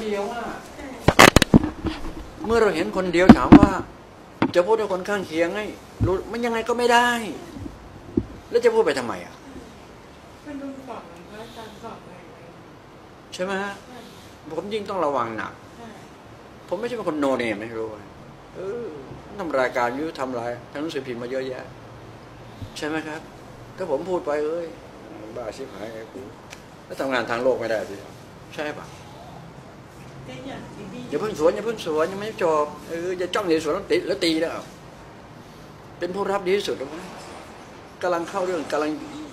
เดียวอ่ะเมื่อเราเห็นคนเดียวถามว่าจะพูดให้คนข้างเคียงให้รู้มันยังไงก็ไม่ได้แล้วจะพูดไปทำไมอ่ะมันดูสอบมันก็การสอบอะไรใช่ไหมฮะผมยิ่งต้องระวังหนักผมไม่ใช่เป็นคนโนเนมไม่รู้ทำรายการยุทำอะไรทำหนังสือพิมพ์มาเยอะแยะใช่ไหมครับถ้าผมพูดไปบ้าชิบหายไอ้กูแล้วทำงานทางโลกไม่ได้สิใช่ปะอย่าเพิ่งสวนยังไม่จบอย่าจ้องอยู่สวนแล้วตีแล้วเป็นผู้รับดีที่สุดแล้วกำลังเข้าเรื่องกำลัง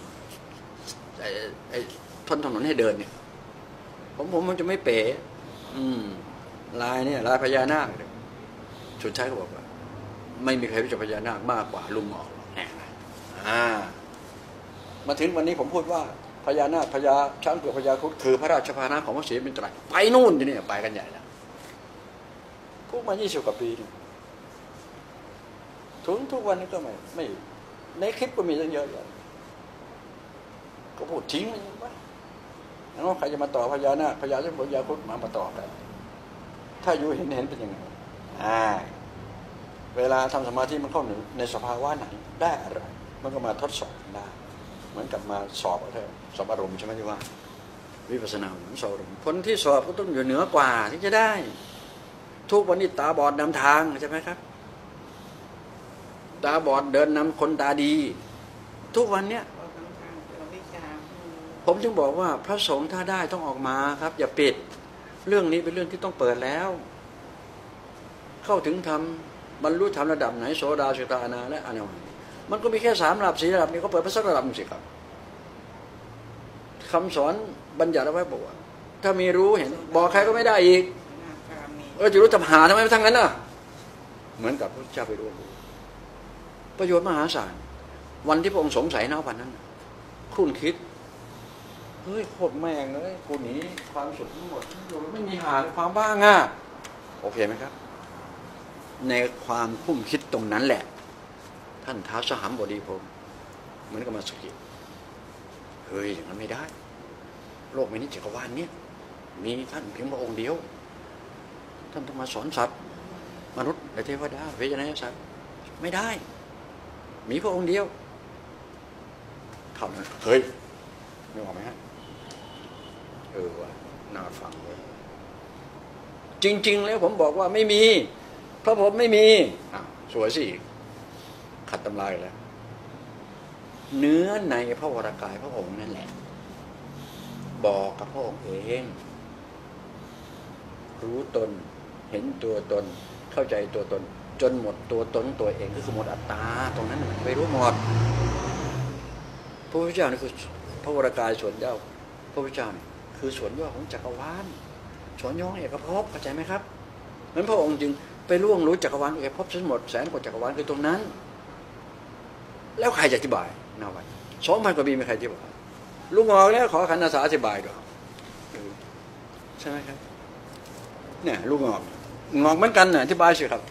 ไอ้ทนถนนให้เดินเนี่ยผมมันจะไม่เป๋ลายเนี่ยลายพญานาคสุดท้ายเขาบอกว่าไม่มีใครรู้จักพญานาคมากกว่าลุงหมอกมาถึงวันนี้ผมพูดว่าพญานาคพญาช้างเผือกพญาครุฑคือพระราชพานะของพระศรีอริยไตรัยไปนู่นที่นี่ไปกันใหญ่แล้วคุกมา20 กว่าปีถึงทุกวันนี้ก็ไม่ในคลิปก็มีตั้งเยอะแยะก็พูดทิ้งมันไปแล้วใครจะมาต่อพญานาคพญาช้างเผือกพญาครุฑมาต่อกันถ้าอยู่เห็นเป็นยังไงเวลาทำสมาธิมันเข้าในสภาวะไหนได้อะไรมันก็มาทดสอบได้เหมือนกับมาสอบอารมณ์ใช่ไหมที่ว่าวิปัสสนาสอบอารมณ์คนที่สอบก็ต้องอยู่เหนือกว่าที่จะได้ทุกวันนี้ตาบอดนำทางใช่ไหมครับตาบอดเดินนำคนตาดีทุกวันเนี้ยผมจึงบอกว่าพระสงฆ์ถ้าได้ต้องออกมาครับอย่าปิดเรื่องนี้เป็นเรื่องที่ต้องเปิดแล้วเข้าถึงธรรมบรรลุธรรมระดับไหนโสดาสกทาอนาและอนาคามันก็มีแค่3 ระดับ4 ระดับนี้ก็เปิดไปสักระดับนึงสิครับคำสอนบัญญัติเอาไว้บอกว่าถ้ามีรู้เห็นบอกใครก็ไม่ได้อีกจะรู้จะหาทำไมไม่ทั้งนั้นน่ะเหมือนกับพระเจ้าไปรู้ประโยชน์มหาศาลวันที่พระองค์สงสัยนะวันนั้นคุ้นคิดเฮ้ยโคตรแม่งเลยกูหนีความสุขทั้งหมดไม่มีหาความบ้างอ่ะโอเคไหมครับในความคุ้มคิดตรงนั้นแหละท่านท้าวสหัมบดีผมเหมือนกับมาสกิเฮ้ยอย่างนั้นไม่ได้โลกนี้จักรวาลนี้มีท่านเพียงพระองค์เดียวท่านต้องมาสอนสัตว์มนุษย์และเทวดาเวทนาสัตว์ไม่ได้มีพระองค์เดียวเท่านั้นเฮ้ยนึกออกไหมฮะว่าน่าฟังเลยจริงๆแล้วผมบอกว่าไม่มีเพราะผมไม่มีสวยสิขัดตำราแล้วเนื้อในพระวรากายพระองค์นั่นแหละบอกกับพระองค์เองรู้ตนเห็นตัวตนเข้าใจตัวตนจนหมดตัวตนตัวเองก็คือหมดอัตตาตรงนั้นไปรู้หมดพระพุทธเจ้านี่คือพระวรากายส่วนย่อพระพุทธเจ้านี่คือส่วนย่อของจักรวาลส่วนย่อของเอกภพเข้าใจไหมครับนั้นพระองค์จึงไปล่วงรู้จักรวาลเอกภพทั้งหมด100,000 กว่าจักรวาลคือตรงนั้นแล้วใครจะอธิบายนาวัน2,000 กว่าปีไม่ใครอธิบายลุงออกแล้วขอขันอาสาอธิบายด้วยใช่ไหมครับเนี่ยลุงออกเหมือนกันน่ะอธิบายสิครับ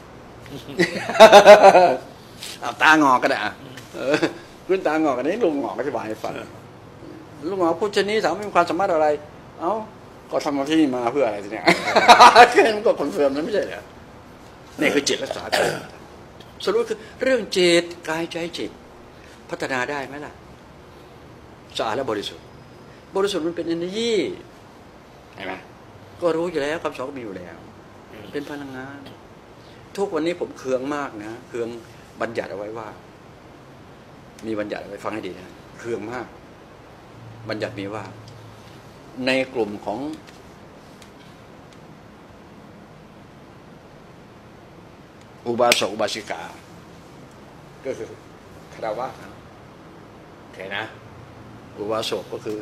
ตางอกก็ได้คุณตางอกกันนี้ลุงออกอธิบายให้ฟังลุงออกพูดเช่นนี้ถามมีความสามารถอะไรก็ทำมาที่มาเพื่ออะไรทีเนี้ยแค่นั้นก็คอนเฟิร์มนั้นไม่ใช่เหรอนี่คือจิตรักษาสรุปคือเรื่องจิตกายใจจิตพัฒนาได้ไหมล่ะสะอาดและบริสุทธิ์มันเป็น energy เห็นไหมก็รู้อยู่แล้วคำสอนก็มีอยู่แล้วเป็นพลังงานทุกวันนี้ผมเคืองมากนะเคืองบัญญัติเอาไว้ว่ามีบัญญัติเอาไว้ฟังให้ดีนะเคืองมากบัญญัติมีว่าในกลุ่มของอุบาสกอุบาสิกาก็คือคารวะโอเคนะอุบาสกก็คือ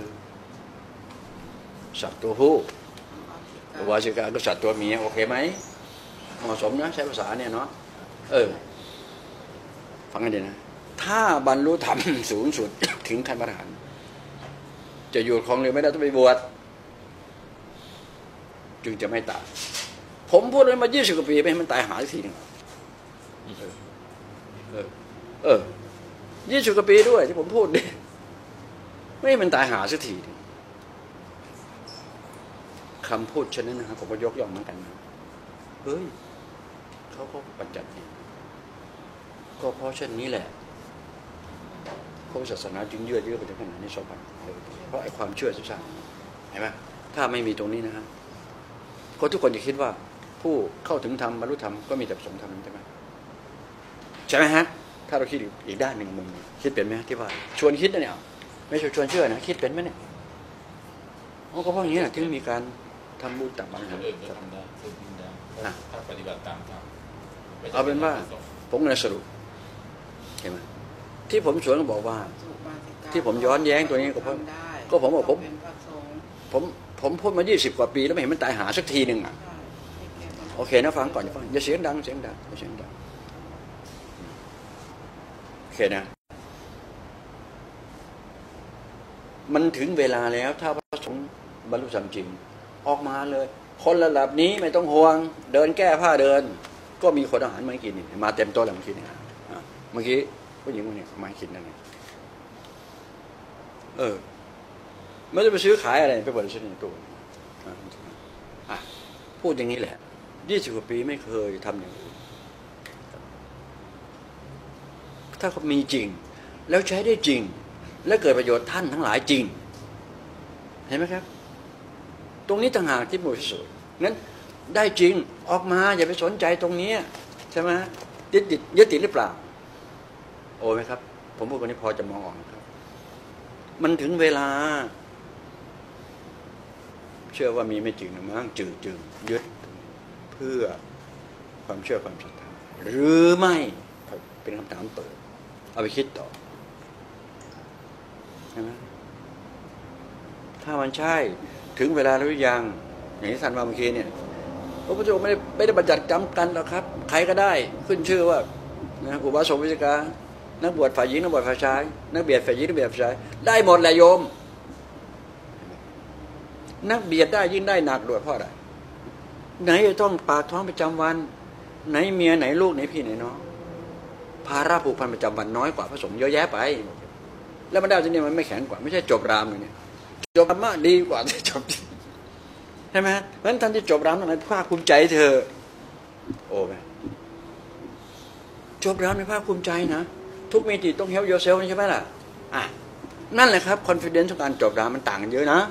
สัตว์ตัวผู้อุบาสิกาก็สัตว์ตัวเมียโอเคไหมเหมาะสมนะใช้ภาษาเนี่ยเนาะฟังให้ดีนะถ้าบรรลุธรรมสูงสุดถึงขั้นพระอรหันต์จะอยู่ของเรือไม่ได้ต้องไปบวชจึงจะไม่ตายผมพูดเลยมา20 กว่าปีไม่ให้มันตายหาทีนึง20 กว่าปีด้วยที่ผมพูดเนี่ยไม่ให้มันตายหาสักทีคำพูดเช่นนั้นนะครับผมก็ยกย่องเหมือนกันนะเฮ้ยเขาก็ปัญญัติก็เพราะเช่นนี้แหละพระศาสนาจึงยืดเยื้อไปถึงขนาดนี้2,000 เพราะไอ้ความเชื่อสร้างเห็นไหมถ้าไม่มีตรงนี้นะฮะคนทุกคนจะคิดว่าผู้เข้าถึงธรรมบรรลุธรรมก็มีแต่ประสงค์ธรรมใช่ไหมใช่ไหมฮะถ้าเราคิดอีกด้านหนึ่งมุมคิดเป็นไหมที่ว่าชวนคิดนะเนี่ยไม่ใช่ชวนเชื่อนะคิดเป็นไหมเนี่ยก็เพราะอย่างนี้นะที่มีการทำบุญต่างๆคนอื่นก็ทำได้คนอื่นได้ถ้าปฏิบัติตามธรรมเอาเป็นว่าผมเลยสรุปเห็นไหมที่ผมสวนก็บอกว่าที่ผมย้อนแย้งตัวนี้ก็เพราะผมบอกผมพูดมา20 กว่าปีแล้วไม่เห็นมันตายหาสักทีหนึ่งอ่ะโอเคนะฟังก่อนฟังอย่าเสียงดังอย่าเสียงดังโอเคนะมันถึงเวลาแล้วถ้าพระสงฆ์บรรลุธรรมจริงออกมาเลยคนระดับนี้ไม่ต้องห่วงเดินแก้ผ้าเดินก็มีคนอาหารมากินมาเต็มโต๊ะแล้วเมื่อกี้เนี่ยเมื่อกี้ผู้หญิงคนนี้มากินนั่นเองไม่ได้ไปซื้อขายอะไรไปบริษัทในตัวพูดอย่างนี้แหละ20 กว่าปีไม่เคยทำอย่างอื่นถ้าเขามีจริงแล้วใช้ได้จริงและเกิดประโยชน์ท่านทั้งหลายจริงเห็นไหมครับตรงนี้ต่างหากที่บริสุทธิ์งั้นได้จริงออกมาอย่าไปสนใจตรงนี้ใช่ไหมยึดติดหรือเปล่าโอ้ไหมครับผมพูดคนนี้พอจะมองออกครับมันถึงเวลาเชื่อว่ามีไม่จริงนะมั้งจึงยึดเพื่อความเชื่อความศรัทธาหรือไม่เป็นคำถามเปิดเอาไปคิดต่อใช่ไหมถ้ามันใช่ถึงเวลาหรือยังอย่างที่ท่านว่าเมื่อกี้เนี่ยพระพุทธองค์ไม่ได้บัญญัติจำกันหรอกครับใครก็ได้ขึ้นชื่อว่านะอุบาสกวิจิกานักบวชฝ่ายหญิงนักบวชฝ่ายชายนักเบียดฝ่ายหญิงนักเบียดฝ่ายชายได้หมดแหละโยมนักเบียดได้ยิ่งได้หนักด้วยเพราะอะไรไหนจะต้องปากท้องประจำวันไหนเมียไหนลูกไหนพี่ไหนน้องภาระผูกพันประจำวันน้อยกว่าพระสงฆ์เยอะแยะไปแล้วมันได้ที่นี่มันไม่แข็งกว่าไม่ใช่จบรามเลยเนี่ยจบธรรมะดีกว่าที่จบใช่ไหมเพราะฉะนั้นท่านที่จบรามนั้นภาคภูมิใจเธอโอ้ไหมจบรามในภาคภูมิใจนะทุกมิติต้องเฮลโยเซลใช่ไหมล่ะนั่นแหละครับคอนฟิเดนซ์ของการจบรามมันต่างกันเยอะนะ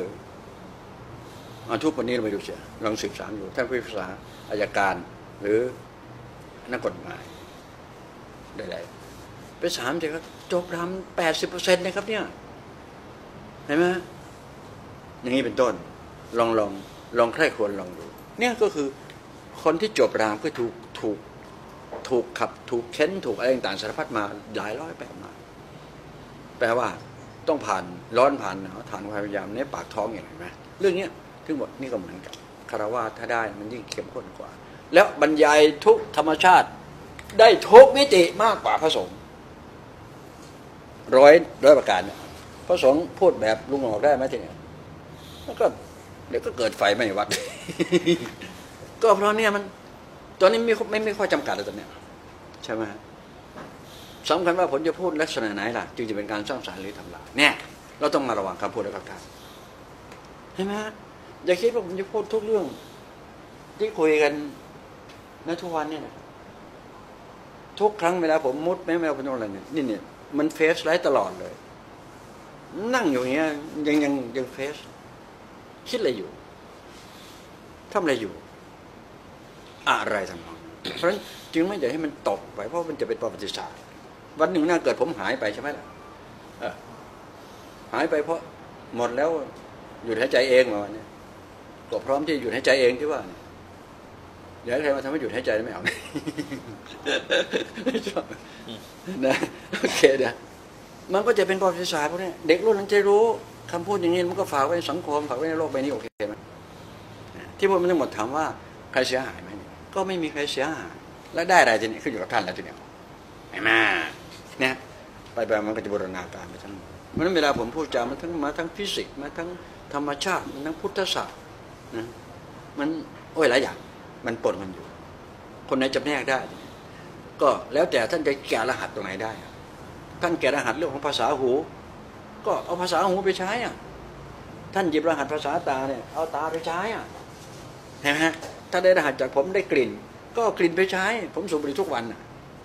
ทุกวันนี้เราไปดูเสียลองศึกษาอยู่ท่านผู้พิพากษาอัยการหรือนักกฎหมายใดๆไปถามสิครับจบราม 80% นะครับเนี่ยเห็นไหมอย่างนี้เป็นต้นลองใคร่ควรลองดูเนี่ยก็คือคนที่จบรามก็ถูกขับถูกเค้นถูกอะไรต่างๆสารพัดมาหลายร้อยแบบมาแปลว่าต้องผ่านร้อนผ่านหนาวผ่านความพยายามในปากท้องอย่างไรไหมเรื่องนี้ทั้งหมดนี่ก็เหมือนกันคารวะถ้าได้มันยิ่งเข้มข้นกว่าแล้วบรรยายทุกธรรมชาติได้ทุกมิติมากกว่าพระสงฆ์ร้อยประการเนี่ยพระสงฆ์พูดแบบลุงออกได้ไหมทีนี้แล้วก็เดี๋ยวก็เกิดไฟไหม้วัด ก็เพราะเนี่ยมันตอนนี้ไม่ค่อยจำกัดเลยตอนเนี้ยใช่ไหมสำคัญว่าผมจะพูดลักษณะไหนล่ะจึงจะเป็นการสร้างสรรค์หรือทำลายเนี่ยเราต้องมาระวังคำพูดและคำทำใช่ไหมอย่าคิดว่าผมจะพูดทุกเรื่องที่คุยกันในทุกวันเนี่ยนะทุกครั้งเวลาผมมุดแม้เวลาผมทำอะไรเนี่ยมันเฟซไลท์ตลอดเลยนั่งอยู่อย่างเงี้ยยังเฟซคิดอะไรอยู่ทำอะไรอยู่อะไรทำนองเพราะฉะนั้นจึงไม่อยากให้มันตกไปเพราะมันจะเป็นประวัติศาสตร์วันหนึ่งหน้าเกิดผมหายไปใช่ไหมล่ะหายไปเพราะหมดแล้วหยุดหายใจเองมาวันนี้ก็พร้อมที่หยุดหายใจเองที่ว่าอยากให้ใครมาทำให้หยุดหายใจไม่เอาไม่ชอบนะโอเคเดี๋ยวมันก็จะเป็นประวัติศาสตร์พวกนี้เด็กรุ่นนั้นจะรู้คำพูดอย่างนี้มันก็ฝากไว้ในสังคมฝากไว้ในโลกใบนี้โอเคไหมที่พูดมันทั้งหมดถามว่าใครเสียหายไหมก็ไม่มีใครเสียหายแล้วได้อะไรทีนี้ขึ้นอยู่กับท่านแล้วทีนี้ไอ้มาเนี่ยไปมันก็จะบูรณาการไปทั้งมันเวลาผมพูดจามันทั้งฟิสิกส์มาทั้งธรรมชาติมันทั้งพุทธศาสตร์นะมันหลายอย่างมันปนกันอยู่คนไหนจำแนกได้ก็แล้วแต่ท่านจะแกะรหัสตรงไหนได้ท่านแกะรหัสเรื่องของภาษาหูก็เอาภาษาหูไปใช้ท่านหยิบรหัสภาษาตาเนี่ยเอาตาไปใช้อ่ะเห็นไหมฮะถ้าได้รหัสจากผมได้กลิ่นก็กลิ่นไปใช้ผมสูบบุหรี่ทุกวันอ่ะ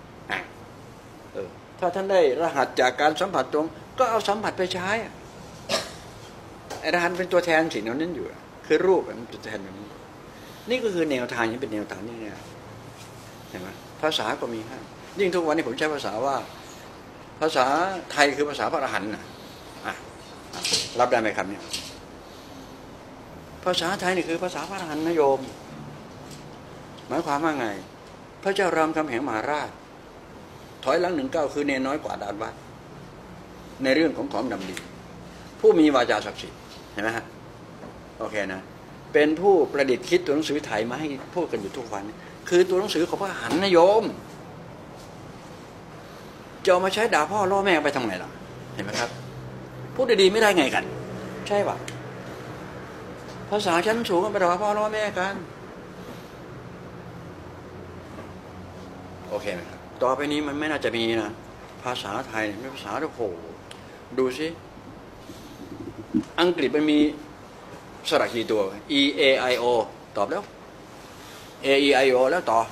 ถ้าท่านได้รหัสจากการสัมผัสตรงก็เอาสัมผัสไปใช้ไอ้รหัสเป็นตัวแทนสิ่งนั้นอยู่คือรูปมันตัวแทนแบบนี้นี่ก็คือแนวทางนี้เป็นแนวทางนี่ไงเห็นไหมภาษาก็มีให้ยิ่งทุกวันนี้ผมใช้ภาษาว่าภาษาไทยคือภาษาพระอรหันต์นะรับได้ไหมครับเนี่ยภาษาไทยนี่คือภาษาพระอรหันต์นะโยมหมายความว่าไงพระเจ้ารามคำแหงมหาราชถอยหลัง19คือเนน้อยกว่าดานวัดในเรื่องของของดำดีผู้มีวาจาศักดิ์สิทธิ์เห็นไหมฮะโอเคนะเป็นผู้ประดิษฐ์คิดตัวหนังสือไทยมาให้พูดกันอยู่ทุกวันคือตัวหนังสือของพระอรหันต์นะโยมจะเอามาใช้ด่าพ่อล่อแม่ไปทำไงล่ะเห็นไหมครับพูดดีๆไม่ได้ไงกันใช่ป่ะภาษาชั้นสูงไปด่าพ่อล่อแม่กันโอเคไหมครับต่อไปนี้มันไม่น่าจะมีนะภาษาไทยไม่ภาษาโอ้โหดูสิอังกฤษมันมีสระกี่ตัว E A I O ตอบแล้ว A E I O แล้วต่อ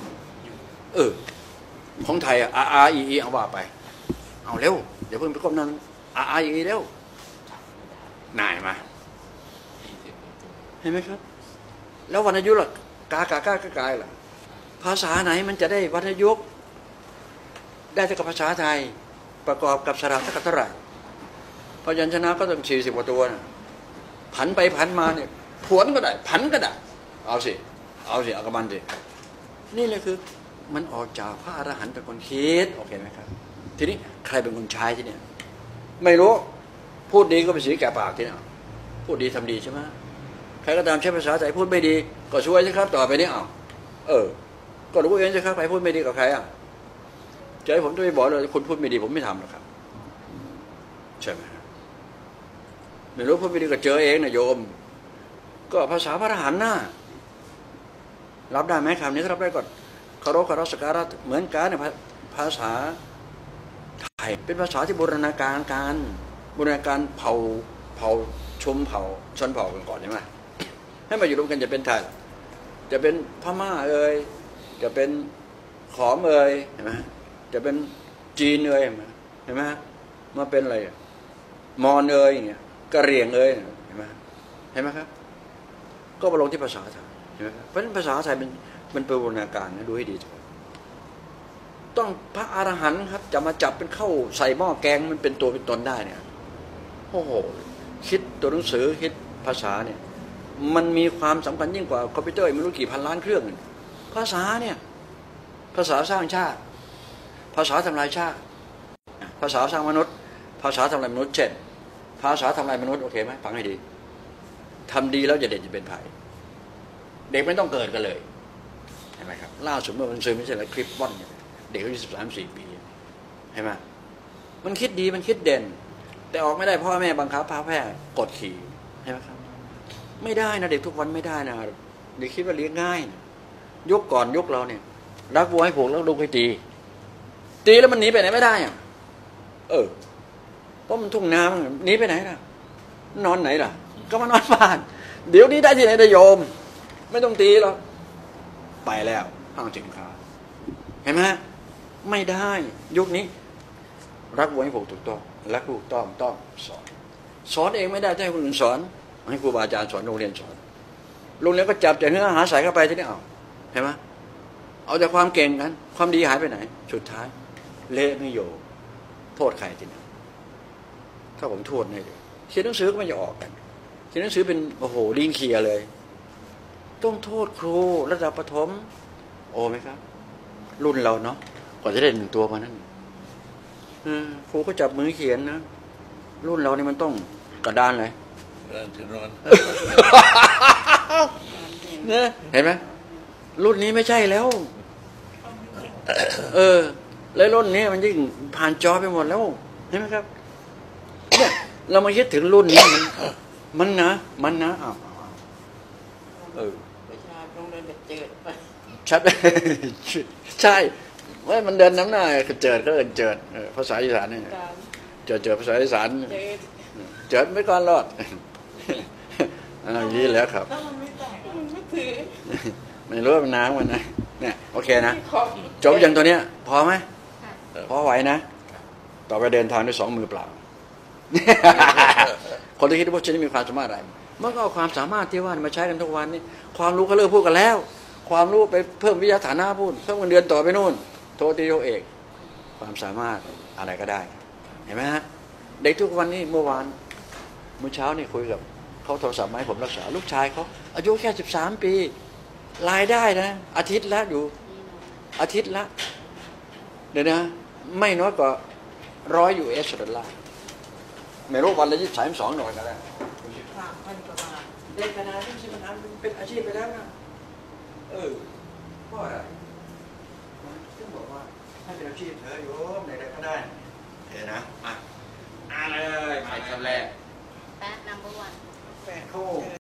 ของไทยR R E E เอาว่าไปเอาเร็วเดี๋ยวเพิ่งไปก้มนั่น R R E E เร็วน่ายมาเห็นไหมครับแล้ววรรณยุกต์ล่ะกากล่ะภาษาไหนมันจะได้วรรณยุกต์ได้เท่ากับภาษาไทยประกอบกับสระเท่าไหร่พยัญชนะก็ต้อง40 กว่าตัวนะผันไปผันมาเนี่ยผวนก็ได้ผันก็ได้เอาสิเอากระมันสินี่เลยคือมันออกจากพระอรหันต์เป็นคนคิดโอเคไหมครับทีนี้ใครเป็นคนใช้ที่เนี่ยไม่รู้พูดดีก็เป็นสีแก่ปากที่เนี่ยพูดดีทำดีใช่ไหมใครก็ตามใช้ภาษาไทยพูดไม่ดีก็ช่วยใช่ครับต่อไปนี้ก็รู้เองใช่ครับใครพูดไม่ดีกับใครใจผมจะไปบอกเลยคุณพูดไม่ดีผมไม่ทำหรอกครับใช่ไหมไม่รู้พูดไม่ดีก็เจอเองนะโยมก็ภาษาพระอรหันต์น่ะรับได้ไหมคำนี้รับได้ก่อนเคารพสักการะเหมือนกันในภาษาไทยเป็นภาษาที่บูรณาการเผ่าชนเผ่ากันก่อนใช่ไหมให้มาอยู่รวมกันจะเป็นไทยจะเป็นพม่าจะเป็นขอมเห็นไหมจะเป็นจีนเห็นไหมมาเป็นอะไรมอญอย่างเงี้ยกะเหรี่ยงเห็นไหมครับก็มาลงที่ภาษาไทยเห็นไหมครับเพราะฉะนั้นภาษาไทยมันเป็นบูรณาการนะดูให้ดีต้องพระอรหันต์ครับจะมาจับเป็นเข้าใส่หม้อแกงมันเป็นตัวเป็นตนได้เนี่ยโอ้โหคิดตัวหนังสือคิดภาษาเนี่ยมันมีความสำคัญยิ่งกว่าคอมพิวเตอร์ไม่รู้กี่พันล้านเครื่องภาษาเนี่ยภาษาสร้างชาติภาษาทำลายชาติภาษาสร้างมนุษย์ภาษาทำลายมนุษย์เช่นภาษาทำลายมนุษย์โอเคไหมฟังให้ดีทำดีแล้วจะเด็กจะเป็นภัยเด็กไม่ต้องเกิดกันเลยเห็นไหมครับล่าสุดเมื่อวันศุกร์ไม่ใช่อะไรคลิปว่อนเด็กอายุ13-14 ปีเห็นไหมมันคิดดีมันคิดเด่นแต่ออกไม่ได้พ่อแม่บังคับพาแพร่กดขี่เห็นไหมครับไม่ได้นะเด็กทุกวันไม่ได้นะเด็กคิดว่าเลี้ยงง่ายนะยุคก่อนยุคเราเนี่ยรักวัวให้ผูกแล้วลูกให้ตีแล้วมันหนีไปไหนไม่ได้เพราะมันทุ่งนาหนีไปไหนล่ะนอนไหนล่ะก็มานอนบ้านเดี๋ยวนี้ได้ที่ไหนได้โยมไม่ต้องตีหรอกไปแล้วห้างสินค้าเห็นไหมไม่ได้ยุคนี้รักวัวให้ผูกถูกต้องรักลูกต้องสอนเองไม่ได้ให้คนอื่นสอนให้ครูบาอาจารย์สอนโรงเรียนสอนโรงเรียนก็จับแต่เนื้อหาใส่เข้าไปที่นี่เห็นไหมเอาแต่ความเก่งกันความดีหายไปไหนสุดท้ายเละไม่อยู่โทษใครทีนี้ถ้าผมโทษให้เขียนหนังสือก็ไม่จะออกกันเขียนหนังสือเป็นโอ้โหลิงเคียเลยต้องโทษครูระดับประถมโอ้ไหมครับรุ่นเราเนาะกว่าจะได้1 ตัวมานั้นครูก็จับมือเขียนนะรุ่นเรานี่มันต้องกระดานเลยเนี่ยเห็นไหมรุ่นนี้ไม่ใช่แล้วแล้วรุ่นนี้มันยิ่งผ่านจอไปหมดแล้วเห็นไหมครับเนี่ยเรามาคิดถึงรุ่นนี้มันนะประชาชนเลยเจิดไปชัดใช่ว่ามันเดินน้ำหน้าเจิดก็เจิดภาษาอีสานเนี่ยเจิดภาษาอีสานเจิดไม่ก่อนรอดอย่างนี้แล้วครับถ้ามันไม่แตกมันไม่ถือไม่รู้ว่ามันน้ำมันนะเนี่ยโอเคนะขอบจบอย่างตัวเนี้ยพอไหมค่ะพอไหวนะ ต่อไปเดินทางด้วย2 มือเปล่า คนที่คิดว่าฉันมีความสามารถอะไรมันก็เอาความสามารถที่ว่ามาใช้กันทุกวันนี่ความรู้เขาเลิกพูดกันแล้ว ความรู้ไปเพิ่มวิทยาฐานะพูดเพิ่มเงินเดือนต่อไปนู่นโทตีโทเอกความสามารถอะไรก็ได้เห็นไหมฮะเด็กทุกวันนี้เมื่อเช้านี่คุยกับเขาโทรศัพท์มาให้ผมรักษาลูกชายเขาอายุแค่13 ปีรายได้นะอาทิตย์ละอยู่อาทิตย์ละเดี๋ยวนะไม่น้อยกว่า$100ไม่รู้วันละ22หน่อยกันแล้ว 3,000 กว่าบาทเด็กขนาดนี้ใช่ไหมครับเป็นอาชีพไปแล้วนะเพราะอะไรซึ่งบอกว่าถ้าเป็นอาชีพเธอโยมไหนๆก็ได้เห็นนะมาเลยใครคนแรกแป๊ะ number 1